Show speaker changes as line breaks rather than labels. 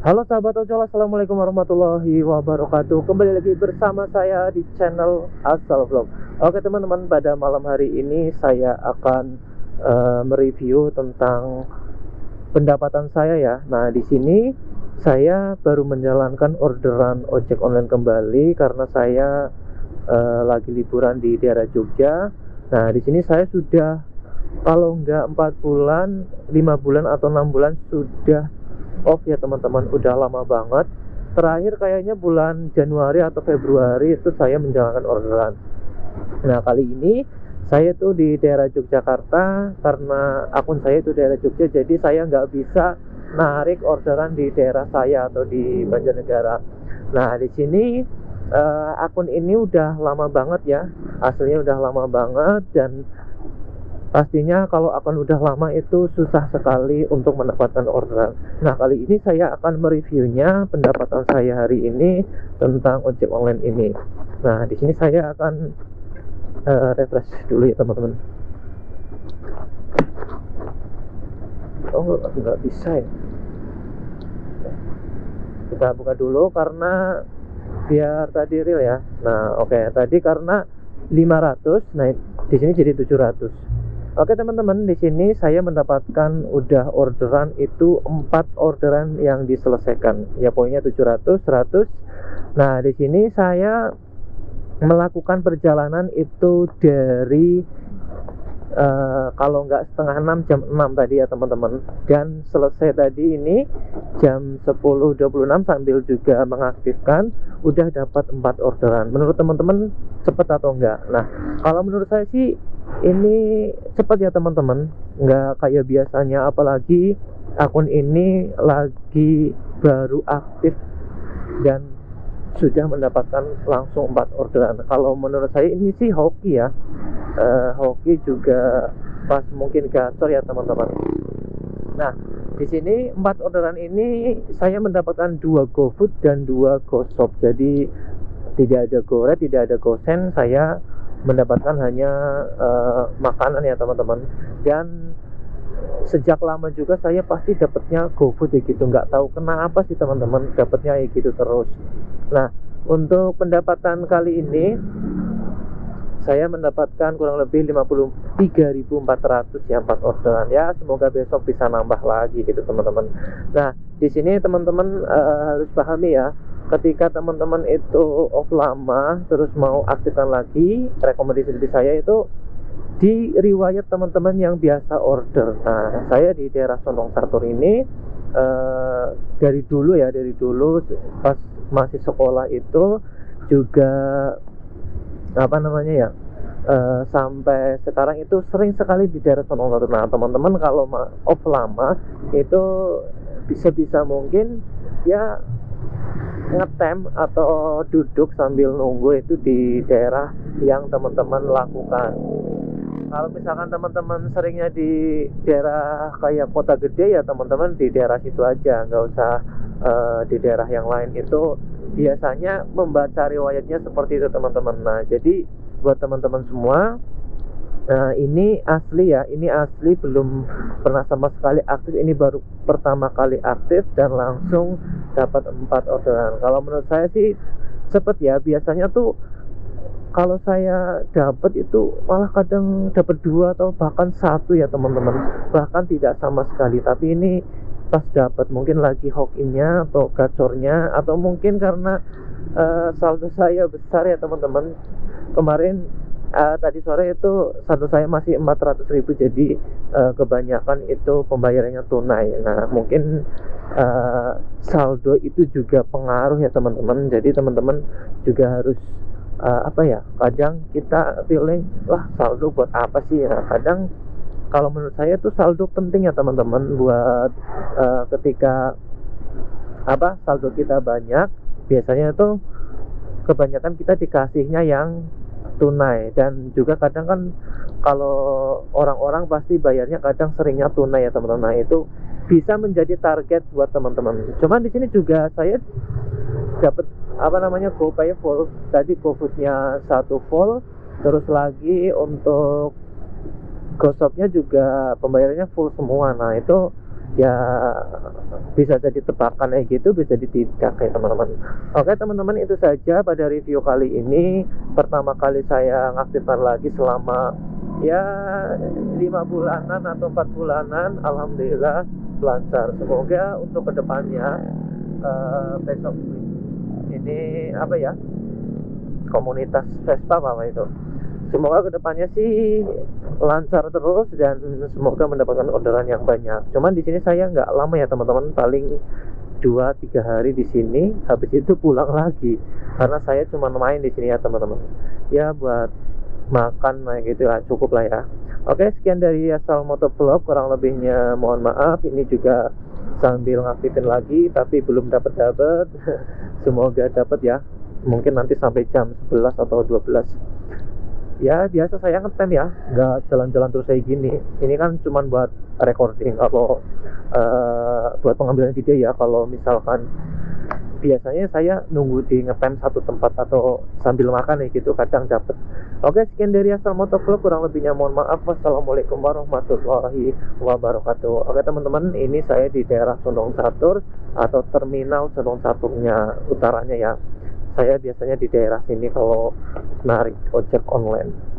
Halo sahabat ojol, assalamualaikum warahmatullahi wabarakatuh. Kembali lagi bersama saya di channel Asal Vlog. Oke teman-teman, pada malam hari ini saya akan mereview tentang pendapatan saya ya. Nah di sini saya baru menjalankan orderan ojek online kembali karena saya lagi liburan di daerah Jogja. Nah di sini saya sudah, kalau nggak 4 bulan, 5 bulan atau 6 bulan sudah off ya teman-teman. Udah lama banget. Terakhir kayaknya bulan Januari atau Februari itu saya menjalankan orderan. Nah kali ini saya tuh di daerah Yogyakarta, karena akun saya itu daerah Jogja, jadi saya nggak bisa narik orderan di daerah saya atau di Banjarnegara. Nah di sini akun ini udah lama banget ya, aslinya udah lama banget, dan pastinya kalau akun udah lama itu susah sekali untuk mendapatkan orderan. Nah kali ini saya akan mereviewnya pendapatan saya hari ini tentang ojek online ini. Nah di sini saya akan refresh dulu ya teman-teman. Oh nggak bisa ya. Kita buka dulu karena biar tadi real ya. Nah oke, tadi karena 500, nah di sini jadi 700. Oke teman-teman, di sini saya mendapatkan udah orderan itu 4 orderan yang diselesaikan. Ya poinnya 700, 100. Nah, di sini saya melakukan perjalanan itu dari kalau nggak setengah 6, jam 6 tadi ya teman-teman. Dan selesai tadi ini jam 10.26 sambil juga mengaktifkan, udah dapat 4 orderan. Menurut teman-teman cepat atau enggak? Nah, kalau menurut saya sih ini cepat ya teman-teman, nggak kayak biasanya, apalagi akun ini lagi baru aktif dan sudah mendapatkan langsung 4 orderan. Kalau menurut saya ini sih hoki ya, hoki juga pas mungkin gacor ya teman-teman. Nah di sini 4 orderan ini saya mendapatkan 2 GoFood dan 2 GoShop. Jadi tidak ada GoRed, tidak ada GoSend. Saya mendapatkan hanya makanan ya teman-teman. Dan sejak lama juga saya pasti dapatnya GoFood ya gitu, nggak tahu kenapa sih teman-teman, dapatnya ya gitu terus. Nah untuk pendapatan kali ini saya mendapatkan kurang lebih 53.400 ya, 4 orderan ya. Semoga besok bisa nambah lagi gitu teman-teman. Nah di sini teman-teman harus pahami ya, ketika teman-teman itu off lama terus mau aktifkan lagi, rekomendasi dari saya itu di riwayat teman-teman yang biasa order. Nah saya di daerah Condong Sartor ini dari dulu ya, dari dulu pas masih sekolah itu juga apa namanya ya, sampai sekarang itu sering sekali di daerah Condong Sartor. Nah teman-teman kalau off lama itu bisa mungkin ya ngetem atau duduk sambil nunggu itu di daerah yang teman-teman lakukan. Kalau misalkan teman-teman seringnya di daerah kayak kota gede ya teman-teman di daerah situ aja, nggak usah di daerah yang lain. Itu biasanya membaca riwayatnya seperti itu teman-teman. Nah jadi buat teman-teman semua, ini asli ya, ini asli, belum pernah sama sekali aktif. Ini baru pertama kali aktif dan langsung dapat 4 orderan. Kalau menurut saya sih cepet ya. Biasanya tuh kalau saya dapat itu malah kadang dapat 2 atau bahkan 1 ya teman-teman, bahkan tidak sama sekali. Tapi ini pas dapat, mungkin lagi hokinya atau gacornya, atau mungkin karena saldo saya besar ya teman-teman. Kemarin tadi sore itu saldo saya masih 400.000, jadi kebanyakan itu pembayarannya tunai. Nah mungkin saldo itu juga pengaruh ya teman-teman. Jadi teman-teman juga harus apa ya, kadang kita feeling wah saldo buat apa sih. Nah kadang kalau menurut saya itu saldo penting ya teman-teman, buat ketika apa saldo kita banyak, biasanya itu kebanyakan kita dikasihnya yang tunai. Dan juga kadang kan kalau orang-orang pasti bayarnya kadang seringnya tunai ya teman-teman. Nah itu bisa menjadi target buat teman-teman. Cuman di sini juga saya dapat apa namanya, GoPay full. Tadi GoFoodnya 1 full, terus lagi untuk GoShopnya juga pembayarannya full semua. Nah itu ya bisa jadi tebakan kayak gitu, bisa jadi tidak ya teman-teman. Oke teman-teman, itu saja pada review kali ini. Pertama kali saya ngaktifkan lagi selama ya 5 bulanan atau 4 bulanan. Alhamdulillah lancar. Semoga untuk kedepannya besok ini apa ya, komunitas Vespa apa itu, semoga kedepannya sih lancar terus dan semoga mendapatkan orderan yang banyak. Cuman di sini saya nggak lama ya teman-teman, paling 2-3 hari di sini, habis itu pulang lagi karena saya cuma main di sini ya teman-teman. Ya buat makan kayak gitu lah, cukup lah ya. Oke, sekian dari Asal Motovlog, kurang lebihnya mohon maaf. Ini juga sambil ngaktifin lagi tapi belum dapat semoga dapat ya, mungkin nanti sampai jam 11 atau 12. Ya biasa saya ngetem ya, nggak jalan-jalan terus kayak gini. Ini kan cuman buat recording atau buat pengambilan video ya. Kalau misalkan biasanya saya nunggu di ngetem satu tempat atau sambil makan ya gitu, kadang dapet. Oke, sekian dari Asal Motovlog, kurang lebihnya mohon maaf. Wassalamualaikum warahmatullahi wabarakatuh. Oke teman-teman, ini saya di daerah Condong Catur atau terminal Condong Caturnya utaranya ya. Saya biasanya di daerah sini kalau narik ojek online.